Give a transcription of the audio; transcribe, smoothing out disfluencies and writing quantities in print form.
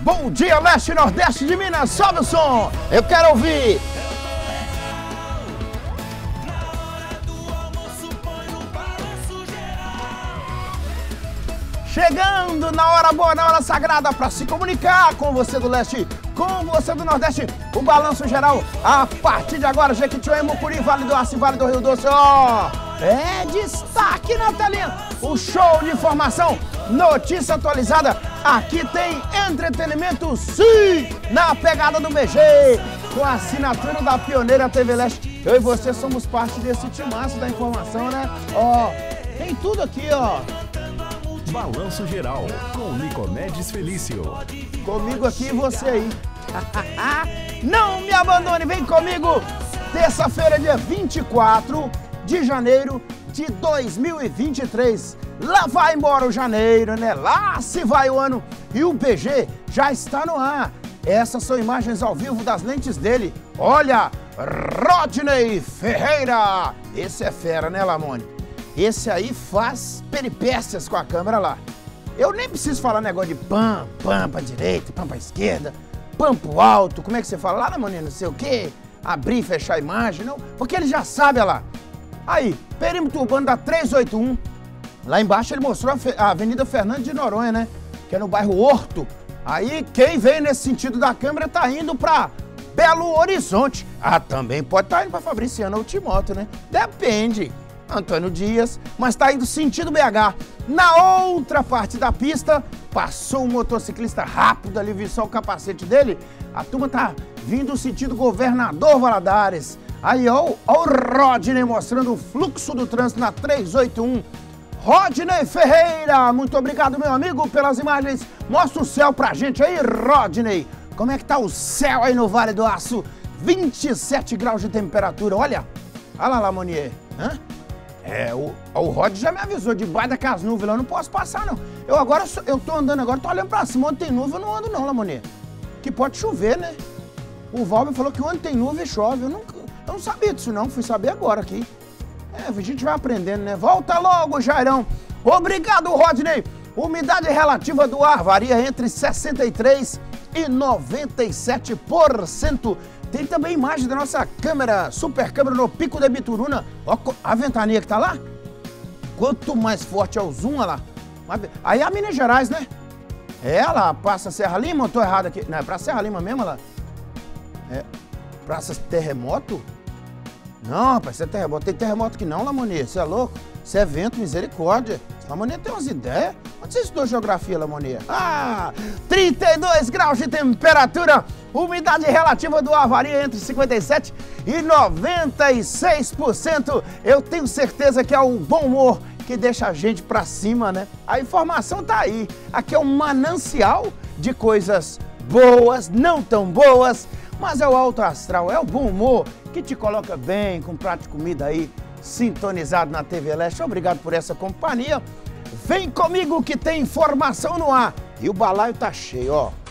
Bom dia, Leste e Nordeste de Minas, sobe o som, eu quero ouvir. Chegando na hora boa, na hora sagrada, para se comunicar com você do Leste, com você do Nordeste, o Balanço Geral, a partir de agora, Jequitinhonha, Mucuri, Vale do Aço e Vale do Rio Doce, é destaque na telinha, o show de informação, notícia atualizada, aqui tem entretenimento, sim, na pegada do BG, com a assinatura da pioneira TV Leste, eu e você somos parte desse timaço da informação, né, tem tudo aqui, Balanço Geral, com Nicomedes Felício. Comigo aqui e você aí. Não me abandone, vem comigo. Terça-feira, dia 24 de janeiro de 2023. Lá vai embora o janeiro, né? Lá se vai o ano. E o BG já está no ar. Essas são imagens ao vivo das lentes dele. Olha, Rodney Ferreira. Esse é fera, né, Lamone? Esse aí faz peripécias com a câmera lá. Eu nem preciso falar negócio de pam pra direita, pam pra esquerda, pam pro alto, como é que você fala lá na maneira, não sei o quê, abrir e fechar a imagem, não, porque ele já sabe, olha lá. Aí, perímetro urbano da 381, lá embaixo ele mostrou a Avenida Fernando de Noronha, né, que é no bairro Horto. Aí, quem vem nesse sentido da câmera tá indo pra Belo Horizonte. Também pode estar indo pra Fabriciano ou Timóteo, né, depende. Antônio Dias, mas está indo sentido BH. Na outra parte da pista, passou um motociclista rápido ali, viu só o capacete dele. A turma tá vindo sentido Governador Valadares. Aí, ó o Rodney mostrando o fluxo do trânsito na 381. Rodney Ferreira, muito obrigado, meu amigo, pelas imagens. Mostra o céu pra gente aí, Rodney. Como é que tá o céu aí no Vale do Aço? 27 graus de temperatura, olha. Olha lá, Lamonier. O Rod já me avisou, debaixo daquelas nuvens lá eu não posso passar, não. Eu tô andando agora, tô olhando pra cima, onde tem nuvem eu não ando não, Lamonier. Que pode chover, né? O Valber falou que onde tem nuvem chove, eu não sabia disso não, fui saber agora aqui. A gente vai aprendendo, né? Volta logo, Jairão. Obrigado, Rodney. Umidade relativa do ar varia entre 63% e 97%. Tem também imagem da nossa câmera, super câmera no Pico da Bituruna. Ó a ventania que tá lá. Quanto mais forte é o zoom, olha lá. Aí é a Minas Gerais, né? Ela passa Serra Lima, eu tô errado aqui. Não, é pra Serra Lima mesmo, lá. Praça Terremoto? Não, rapaz, isso é terremoto. Tem terremoto aqui não, Lamonier, você é louco? Isso é vento, misericórdia. Lamonier tem umas ideias. Onde você estudou geografia, Lamonier? 32 graus de temperatura. Umidade relativa do ar varia entre 57% e 96%. Eu tenho certeza que é o bom humor que deixa a gente pra cima, né? A informação tá aí. Aqui é um manancial de coisas boas, não tão boas, mas é o alto astral, é o bom humor que te coloca bem, com prato de comida aí, sintonizado na TV Leste. Obrigado por essa companhia. Vem comigo que tem informação no ar. E o balaio tá cheio, ó.